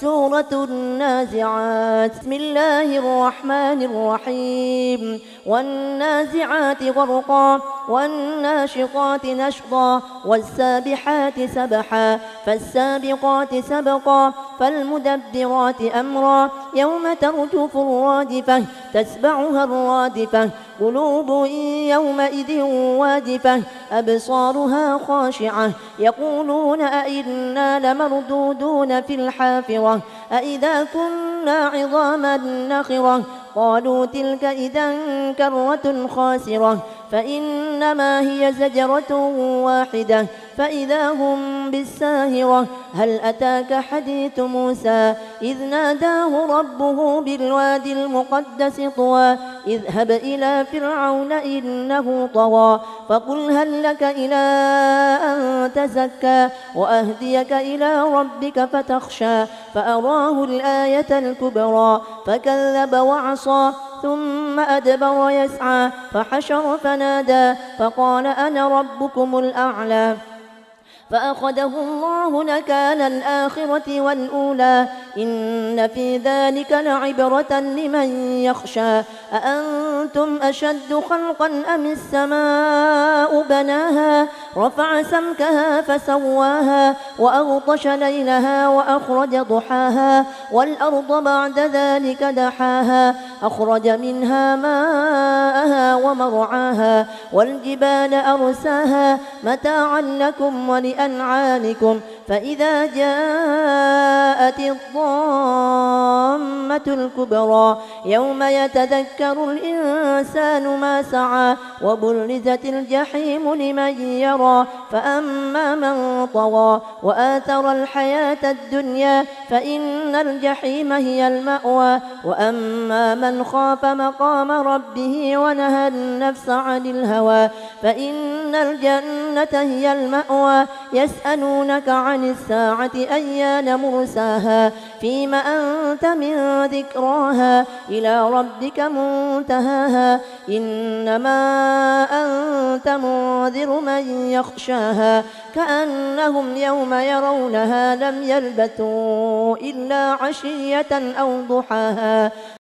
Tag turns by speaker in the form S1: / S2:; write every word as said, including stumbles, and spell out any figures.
S1: سورة النازعات. بسم الله الرحمن الرحيم. والنازعات غرقا والناشطات نشطا والسابحات سبحا فالسابقات سبقا فالمدبرات أمرا يوم ترجف الرادفة تتبعها الرادفة قلوب يومئذ واجفة أبصارها خاشعة يقولون أئنا لمردودون في الحافرة أئذا كنا عظاما نخرة قالوا تلك إذا كرة خاسرة فإنما هي زجرة واحدة فإذا هم بالساهرة. هل أتاك حديث موسى إذ ناداه ربه بالوادي المقدس طوى اذهب إلى فرعون إنه طغى فقل هل لك إلى أن تزكى وأهديك إلى ربك فتخشى فأراه الآية الكبرى فكذب وعصى ثم أدبر يسعى فحشر فنادى فقال أنا ربكم الأعلى فأخذه الله نكال الآخرة والأولى إن في ذلك لعبرة لمن يخشى. أأنتم أشد خلقا أم السماء بناها رفع سمكها فسواها وأغطش ليلها وأخرج ضحاها والأرض بعد ذلك دحاها أخرج منها ماءها ومرعاها والجبال أرساها متاعا لكم ولأنعامكم فإذا جاءت الضامة الكبرى يوم يتذكر الإنسان ما سعى وبرزت الجحيم لمن يرى فأما من طغى وآثر الحياة الدنيا فإن الجحيم هي المأوى وأما من خاف مقام ربه ونهى النفس عن الهوى فإن الجنة هي المأوى. يسألونك عن الساعة أيان مرساها فيم أنت من ذكراها إلى ربك منتهاها إنما أنت منذر من يخشاها كأنهم يوم يرونها لم يلبثوا إلا عشية أو ضحاها.